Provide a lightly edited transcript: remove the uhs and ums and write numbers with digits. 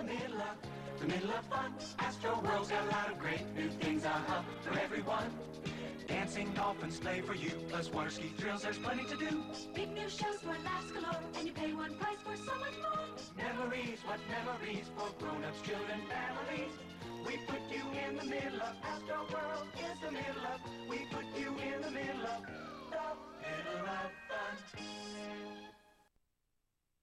the middle of fun. AstroWorld's got a lot of great new things, for everyone. Dancing, dolphins play for you, plus water ski thrills, there's plenty to do. Big new shows for laughs galore, and you pay one price for so much more. Memories, what memories for grown-ups, children, families. We put you in the middle of AstroWorld is the middle of. We put you in the middle of fun.